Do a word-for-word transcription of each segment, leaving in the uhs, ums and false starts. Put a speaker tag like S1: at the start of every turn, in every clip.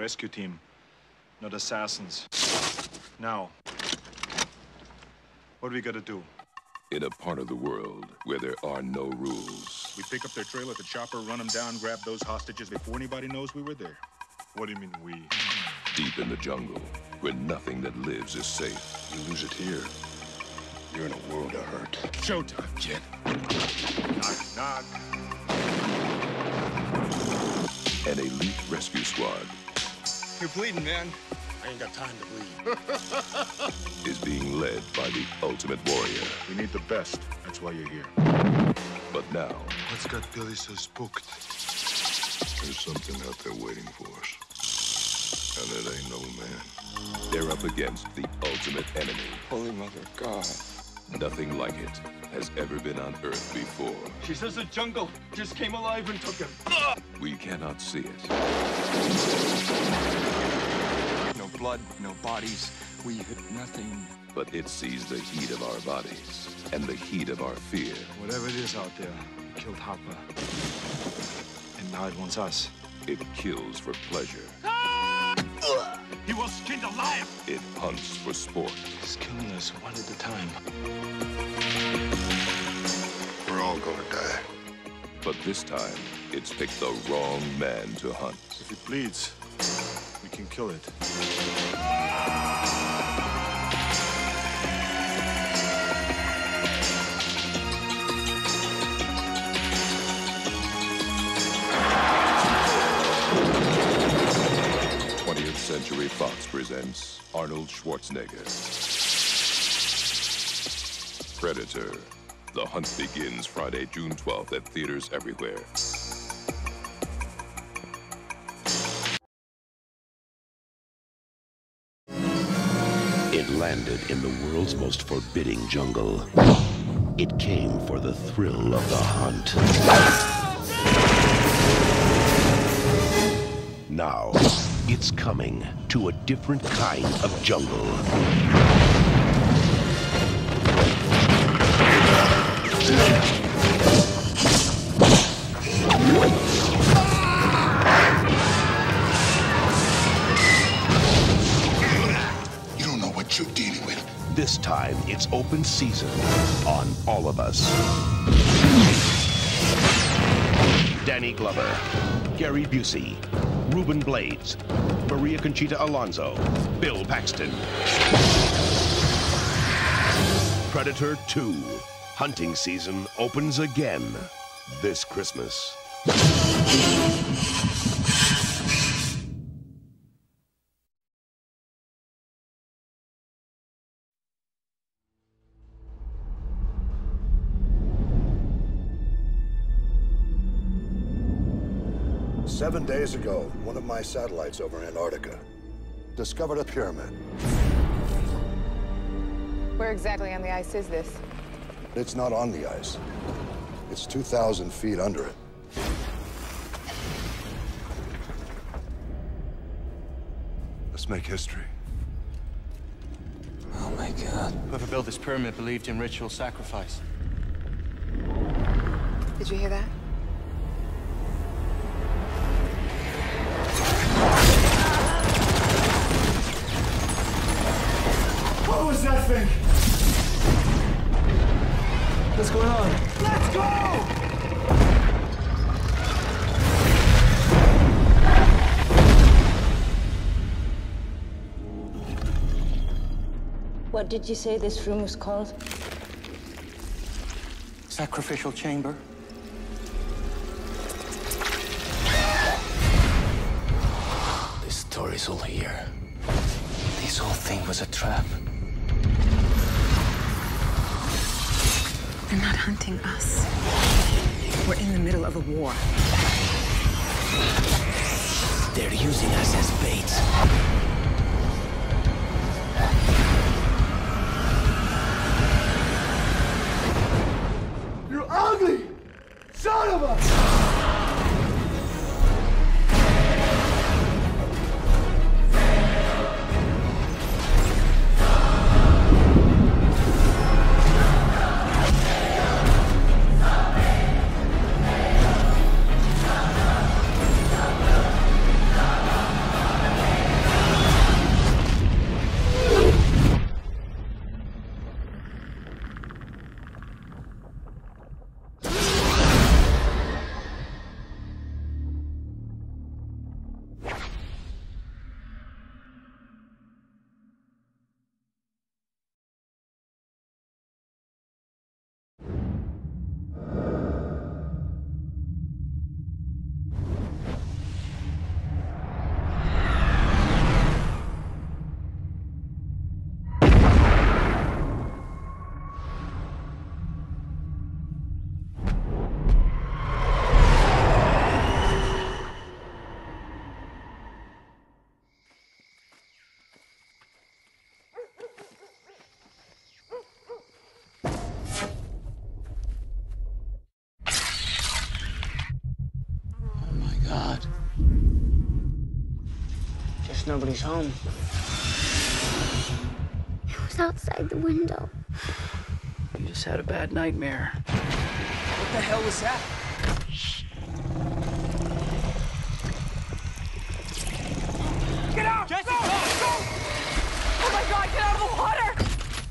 S1: rescue team, not assassins. Now, what do we gotta do?
S2: In a part of the world where there are no rules.
S1: We pick up their trail at the chopper, run them down, grab those hostages before anybody knows we were there. What do you mean, we?
S2: Deep in the jungle, where nothing that lives is safe.
S3: You lose it here, you're in a world of hurt.
S1: Showtime, kid. Knock, knock.
S2: An elite rescue squad.
S4: You're bleeding, man. I ain't got time to bleed.
S2: Is being led by the ultimate warrior.
S1: We need the best. That's why you're here.
S2: But now,
S3: What's got Billy so spooked? There's something out there waiting for us. And it ain't no man.
S2: they're up against the ultimate enemy.
S4: Holy Mother of God.
S2: Nothing like it has ever been on Earth before.
S4: She says the jungle just came alive and took him.
S2: We cannot see it.
S4: No blood, no bodies. We hit nothing.
S2: But it sees the heat of our bodies and the heat of our fear.
S1: Whatever it is out there, it killed Harper. And now it wants us.
S2: It kills for pleasure.
S1: He was skinned alive!
S2: It hunts for sport.
S1: He's killing us one at a time.
S3: We're all gonna die.
S2: But this time, it's picked the wrong man to hunt.
S1: If it bleeds, we can kill it.
S2: twentieth Century Fox presents Arnold Schwarzenegger. Predator. The hunt begins Friday, June twelfth at theaters everywhere.
S5: It landed in the world's most forbidding jungle. It came for the thrill of the hunt. Now, it's coming to a different kind of jungle.
S3: You don't know what you're dealing with.
S5: This time, it's open season on All of Us. Danny Glover, Gary Busey, Ruben Blades, Maria Conchita Alonso, Bill Paxton. Predator two. Hunting season opens again this Christmas.
S3: Seven days ago, one of my satellites over Antarctica discovered a pyramid.
S6: Where exactly on the ice is this?
S3: It's not on the ice. It's two thousand feet under it. Let's make history.
S4: Oh my God. Whoever built this pyramid believed in ritual sacrifice.
S6: Did you hear that?
S1: What was that thing? What's going on? Let's go!
S7: What did you say this room was called?
S4: Sacrificial chamber. This story's all here. This whole thing was a trap.
S6: They're not hunting us. We're in the middle of a war.
S4: They're using us as bait.
S1: You ugly son of a...
S8: guess nobody's home.
S9: He was outside the window.
S8: You just had a bad nightmare. What the hell was that?
S10: Get out! Jesse, go! Go! Oh my God, get out of the water!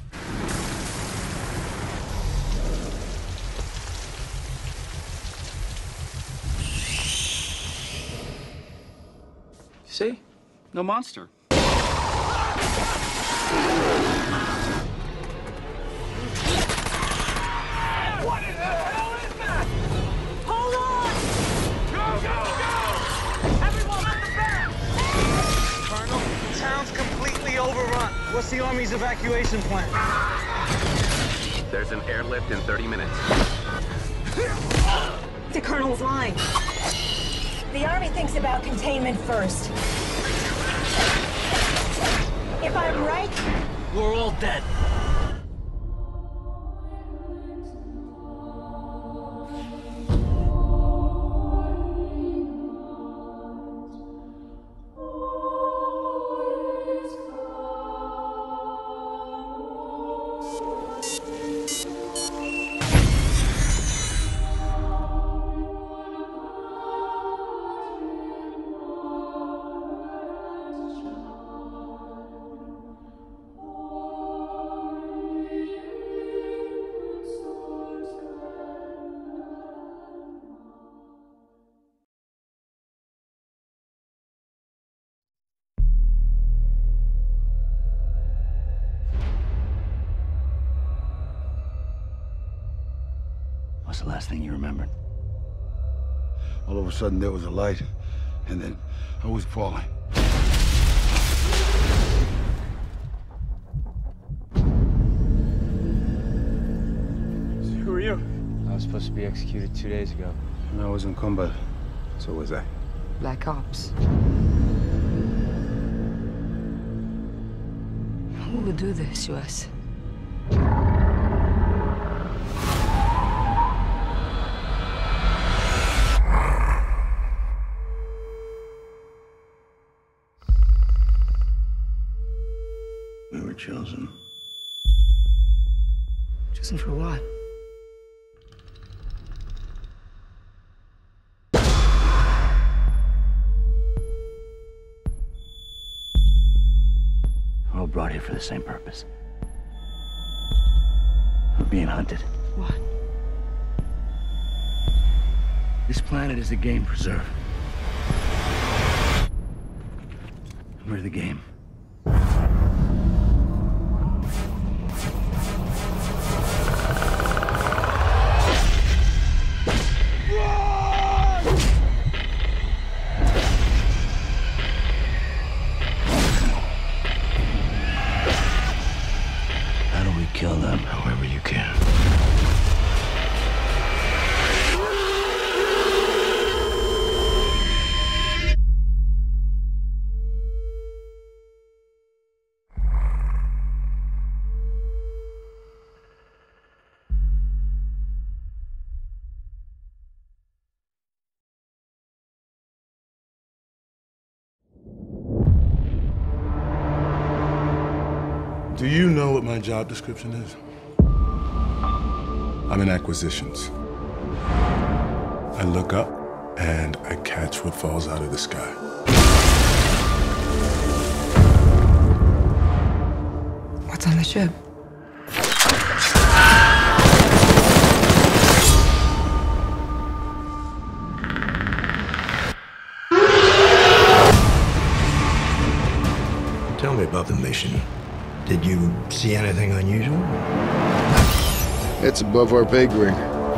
S8: See? No monster.
S10: What in the hell is that? Hold on! Go, go, go! Everyone on the back!
S11: Colonel, the town's completely overrun. What's the Army's evacuation plan?
S12: There's an airlift in thirty minutes.
S6: The Colonel's lying. The Army thinks about containment first. If I'm right,
S8: we're all dead.
S4: What's the last thing you remembered?
S13: All of a sudden, there was a light, and then I was falling.
S14: Who are you?
S15: I was supposed to be executed two days ago.
S13: And I was in combat.
S15: So was I.
S6: Black Ops. Who would do this to us?
S13: We were chosen.
S6: Chosen for what?
S4: We're all brought here for the same purpose. We're being hunted.
S6: What?
S4: This planet is a game preserve. And we're the game. Kill them however you can.
S3: Do you know what my job description is? I'm in acquisitions. I look up and I catch what falls out of the sky.
S6: What's on the ship?
S16: Tell me about the mission. Did you see anything unusual?
S17: It's above our pay grade.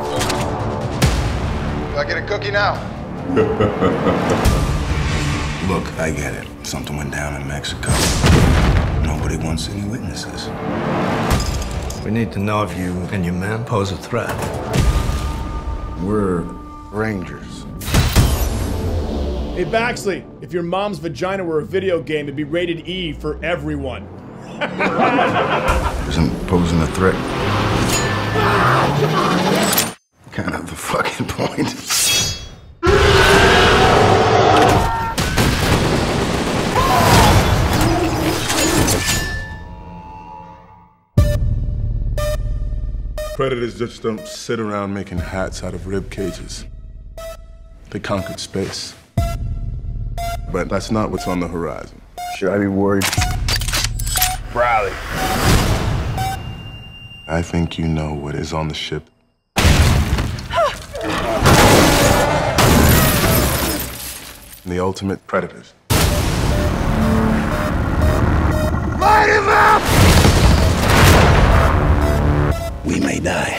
S18: Do I get a cookie now?
S16: Look, I get it. Something went down in Mexico. Nobody wants any witnesses. We need to know if you and your men pose a threat.
S17: We're Rangers.
S14: Hey, Baxley, if your mom's vagina were a video game, it'd be rated E for everyone.
S16: Isn't posing a threat kind of the fucking point?
S18: Predators just don't sit around making hats out of rib cages. They conquered space. But that's not what's on the horizon.
S17: Should I be worried?
S18: Riley. I think you know what is on the ship. The ultimate predators.
S10: Light him up!
S5: We may die.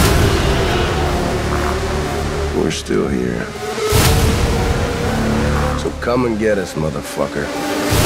S17: We're still here. So come and get us, motherfucker.